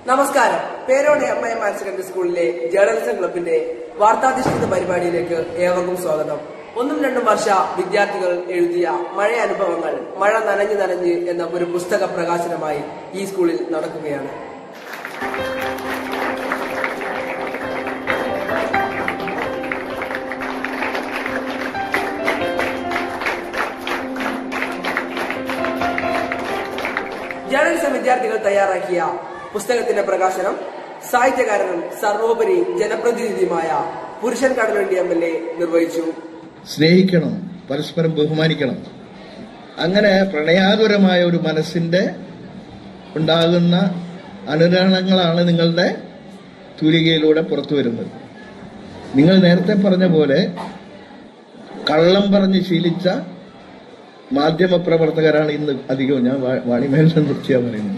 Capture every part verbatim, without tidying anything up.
നമസ്കാരം. Perode M I M higher secondary സ്കൂളിലെ journalism ക്ലബിന്റെ വാർത്താധിഷ്ഠിത പരിപാടിയിലേക്ക് ഏവർക്കും സ്വാഗതം. ഒന്നും രണ്ടും വർഷ വിദ്യാർത്ഥികൾ എഴുതിയ മഴ അനുഭവങ്ങൾ മഴ നനഞ്ഞു നനഞ്ഞ് എന്ന ഒരു പുസ്തക പ്രകാശനമായി ഈ സ്കൂളിൽ നടക്കുകയാണ്. ജേർണലിസം വിദ്യാർത്ഥികൾ തയ്യാറാക്കിയ പുസ്തകത്തിന്റെ പ്രകാശനം സാഹിത്യകാരനും സർവോപരി ജനപ്രതിനിധിയുമായ പുരുഷൻ കടലുണ്ടി എം എൽ എ നിർവഹിച്ചു. സ്നേഹിക്കണം, പരസ്പരം ബഹുമാനിക്കണം. അങ്ങനെ പ്രണയാതുരമായ ഒരു മനസ്സിന്റെ ഉണ്ടാകുന്ന അനുരണനങ്ങളാണ് നിങ്ങളുടെ തൂലികയിലൂടെ പുറത്തു വരുന്നത്. നിങ്ങൾ നേരത്തെ പറഞ്ഞ പോലെ കള്ളം പറഞ്ഞ് ശീലിച്ച മാധ്യമപ്രവർത്തകരാണ് ഇന്ന് അധികവും. ഞാൻ വാണിമേലിനെ നിർത്തിയാ പറയുന്നത്.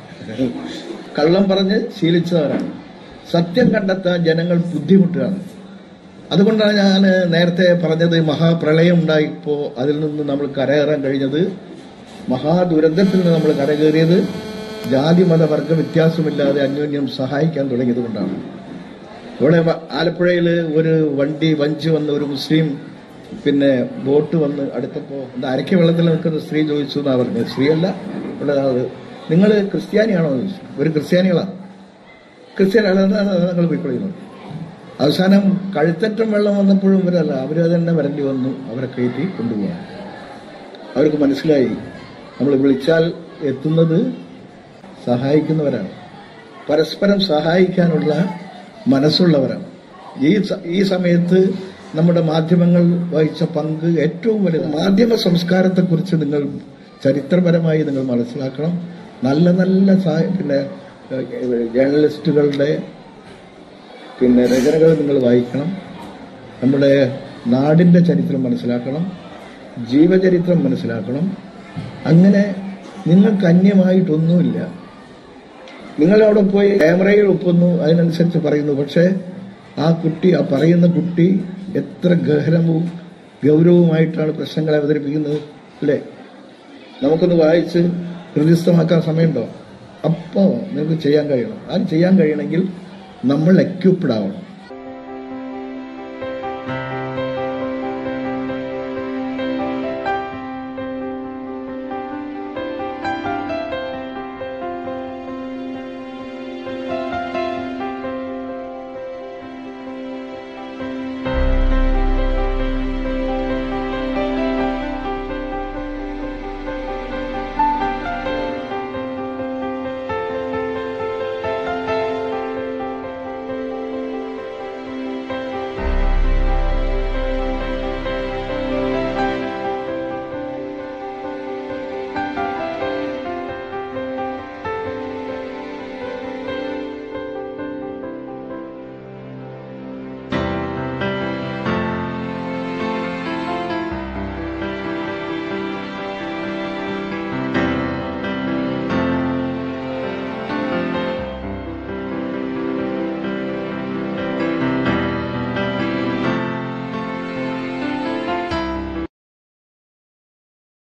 കള്ളം പറഞ്ഞ് ശീലിച്ചവരാണ്. സത്യം കണ്ടെത്താൻ ജനങ്ങൾ ബുദ്ധിമുട്ടുകയാണ്. അതുകൊണ്ടാണ് ഞാൻ നേരത്തെ പറഞ്ഞത് മഹാപ്രളയം ഉണ്ടായിപ്പോ അതിൽ നിന്ന് നമ്മൾ കരകയറാൻ കഴിഞ്ഞത്, മഹാദുരന്തത്തിൽ നിന്ന് നമ്മൾ കരകയറിയത് ജാതി മത വർഗ വ്യത്യാസമില്ലാതെ അന്യോന്യം സഹായിക്കാൻ തുടങ്ങിയത് കൊണ്ടാണ്. ഇവിടെ ആലപ്പുഴയിൽ ഒരു വണ്ടി വഞ്ചി വന്ന് ഒരു മുസ്ലിം പിന്നെ ബോട്ട് വന്ന് അടുത്തപ്പോ എന്താ അരയ്ക്ക വെള്ളത്തിൽ നിൽക്കുന്ന സ്ത്രീ ചോദിച്ചു എന്നാ പറഞ്ഞത്. സ്ത്രീയല്ല, ഇവിടെ നിങ്ങൾ ക്രിസ്ത്യാനിയാണോ ചോദിച്ചു. ഒരു ക്രിസ്ത്യാനികളാ ക്രിസ്ത്യാനി നിങ്ങൾ പോയിക്കൊള്ളുന്നു. അവസാനം കഴുത്തറ്റം വെള്ളം വന്നപ്പോഴും ഇവരല്ല, അവര് തന്നെ വരേണ്ടി വന്നു. അവരെ കയറ്റി കൊണ്ടുപോകാൻ അവർക്ക് മനസ്സിലായി നമ്മൾ വിളിച്ചാൽ എത്തുന്നത് സഹായിക്കുന്നവരാണ്, പരസ്പരം സഹായിക്കാനുള്ള മനസ്സുള്ളവരാണ്. ഈ ഈ സമയത്ത് നമ്മുടെ മാധ്യമങ്ങൾ വഹിച്ച പങ്ക് ഏറ്റവും വലുത്. മാധ്യമ സംസ്കാരത്തെക്കുറിച്ച് നിങ്ങൾ ചരിത്രപരമായി നിങ്ങൾ മനസ്സിലാക്കണം. നല്ല നല്ല പിന്നെ ജേർണലിസ്റ്റുകളുടെ പിന്നെ രചനകൾ നിങ്ങൾ വായിക്കണം. നമ്മുടെ നാടിന്റെ ചരിത്രം മനസ്സിലാക്കണം, ജീവചരിത്രം മനസ്സിലാക്കണം. അങ്ങനെ നിങ്ങൾക്ക് അന്യമായിട്ടൊന്നുമില്ല. നിങ്ങളവിടെ പോയി ക്യാമറയിൽ ഒപ്പുന്നു, അതിനനുസരിച്ച് പറയുന്നു. പക്ഷേ ആ കുട്ടി, ആ പറയുന്ന കുട്ടി എത്ര ഗഹനവും ഗൗരവമായിട്ടാണ് പ്രശ്നങ്ങളെ അവതരിപ്പിക്കുന്നത്, അല്ലേ? നമുക്കൊന്ന് വായിച്ച് ഹൃദയസ്ഥമാക്കാൻ സമയമുണ്ടോ? അപ്പോൾ നിങ്ങൾക്ക് ചെയ്യാൻ കഴിയണം. അത് ചെയ്യാൻ കഴിയണമെങ്കിൽ നമ്മൾ എക്യുപ്ഡ് ആവണം.